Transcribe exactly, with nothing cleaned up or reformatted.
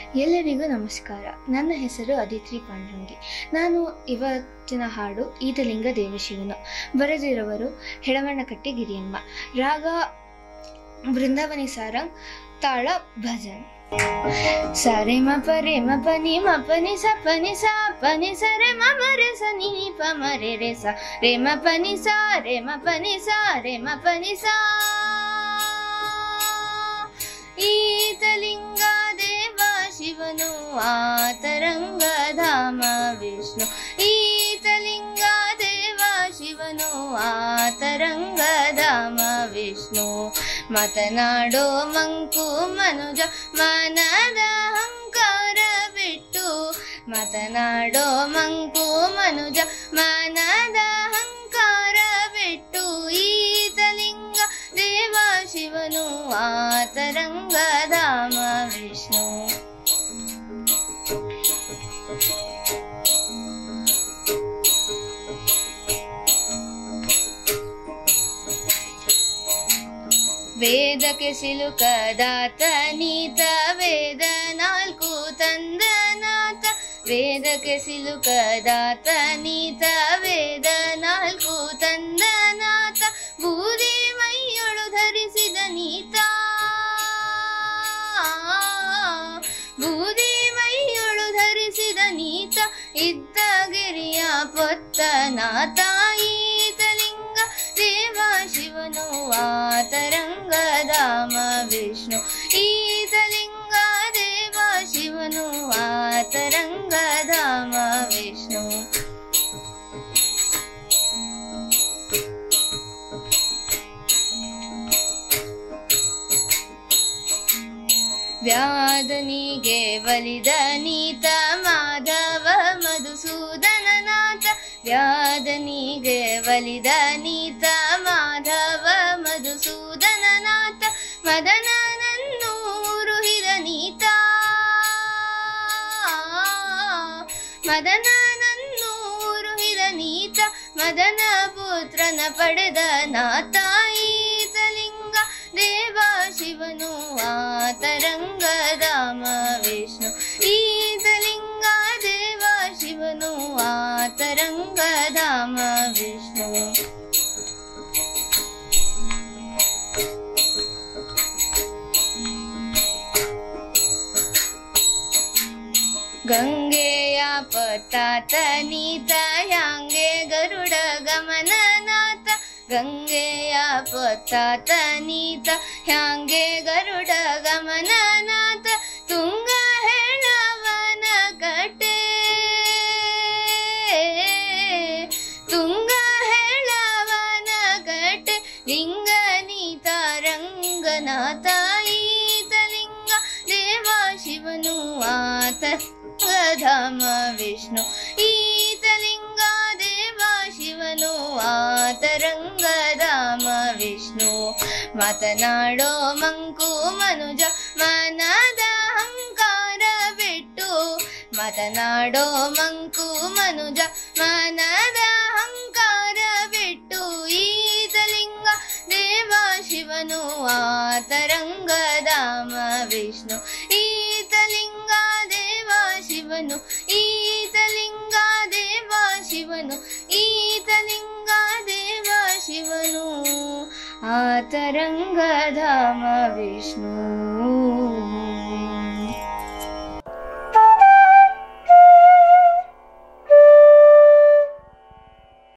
ಎಲ್ಲರಿಗೂ ನಮಸ್ಕಾರ. ನನ್ನ ಹೆಸರು ಅದಿತಿ ಪಾಂಡುರಂಗಿ. ನಾನು ಇವತ್ತಿನ ಹಾಡು ಈತಲಿಂಗ ದೇವಶಿವನು. ಬರೆದಿರುವರು ಹೆಳವಣ್ಣಕಟ್ಟಿ ಗಿರಿಯಮ್ಮ. ರಾಗ ಬೃಂದಾವನಿ ಸಾರಂಗ್, ತಾಳ ಭಜನ್. ಸರೆ ಮ ಪರೆ ಮ ಪನಿ ಮ ಪನಿ ಸ ಪನಿ ಸ ಪನಿ ಸ ರೆ ಮ ಮ ರೆ ಸ ನಿ ಪ ಮ ರೆ ರೆ ಸ ರೆ ಮ ಪನಿ ಸ ರೆ ಮ ಪನಿ ಸ ರೆ ಮ ಪನಿ ಸ. ಈತಲಿಂಗ ದೇವ ಶಿವನು ಆತರಂಗ ಧಾಮ ವಿಷ್ಣು. ಈತಲಿಂಗ ದೇವ ಶಿವನು ಆತರಂಗ ಧಾಮ ವಿಷ್ಣು. ಮಾತನಾಡೋ ಮಂಕು ಮನುಜ ಮನದ ಅಹಂಕಾರ ಬಿಟ್ಟು. ಮಾತನಾಡೋ ಮಂಕು ಮನುಜ ಮನದ ಅಹಂಕಾರ ಬಿಟ್ಟು. ಈತಲಿಂಗ ದೇವ ಶಿವನು ಆತರಂಗ ಧಾಮ ವಿಷ್ಣು. ವೇದಕ್ಕೆ ಸಿಲುಕದಾತ ನೀತ, ವೇದ ನಾಲ್ಕು ತಂದನಾಥ. ವೇದಕ್ಕೆ ಸಿಲುಕದಾತ ನೀತ, ವೇದ ನಾಲ್ಕು ತಂದನಾಥ. ಬೂದಿ ಮೈಯೊಳು ಧರಿಸಿದ ನೀತ, ಬೂದಿ ಮೈಯೊಳು ಧರಿಸಿದ ನೀತ. ಇದ್ದ ಗಿರಿಯ ಪೊತ್ತನಾಥ. ಈತಲಿಂಗ ದೇವ ಶಿವನು ಆತರಂಗ ಧಾಮ ವಿಷ್ಣು. ಈತಲಿಂಗ ದೇವ ಶಿವನು ಆತರಂಗ ಧಾಮ ವಿಷ್ಣು. ವ್ಯಾಧನಿಗೆ ಬಲಿದ ನೀತ, ಮಾಧವ ಮಧುಸೂದನನಾಥ. ವ್ಯಾಧನಿಗೆ ಬಲಿದ ನೀತ, ಮಾಧವ ಮಧುಸೂದನನಾಥ. ಮದನನನ್ನು ಉರುಹಿದ ನೀತ, ಮದನನನ್ನು ಉರುಹಿದ ನೀತ. ಮದನ ಪುತ್ರನ ಪಡೆದ ನಾಥ. ಈತಲಿಂಗ ದೇವ ಶಿವನು ಆತರಂಗ ಧಾಮ ವಿಷ್ಣು. ಈತಲಿಂಗ ದೇವ ಶಿವನು ಆತರಂಗ ಧಾಮ ವಿಷ್ಣು. ಗಂಗೆಯ ಪತಾತ ನೀತ, ಹ್ಯಾಂಗೆ ಗರುಡ ಗಮನನಾಥ. ಗಂಗೆಯ ಪತಾತ ನೀತ, ಹ್ಯಾಂಗೆ ಗರುಡ ಗಮನನಾಥ. ತುಂಗ ಹೆಣವನ ಕಟೆ, ತುಂಗ ಹೆಳವನ ಕಟೆ. ಲಿಂಗ ನೀತ ರಂಗನಾಥ. ಈತಲಿಂಗ ದೇವ ಶಿವನು ಆತರಂಗ ಧಾಮ ವಿಷ್ಣು. ಈತಲಿಂಗ ದೇವ ಶಿವನು ಆತರಂಗ ಧಾಮ ವಿಷ್ಣು. ಮಾತನಾಡೋ ಮಂಕು ಮನುಜ ಮನದ ಅಹಂಕಾರ ಬಿಟ್ಟು. ಮಾತನಾಡೋ ಮಂಕು ಮನುಜ ಮನದ ಅಹಂಕಾರ ಬಿಟ್ಟು. ಈತಲಿಂಗ ದೇವ ಶಿವನು ಆತರಂಗ ಧಾಮ ವಿಷ್ಣು. ಈತಲಿಂಗ ದೇವ ಶಿವನು, ಈತಲಿಂಗ ದೇವ ಶಿವನು. ಈತಲಿಂಗ ದೇವ ಶಿವನು ಆತರಂಗ ಧಾಮ ವಿಷ್ಣು.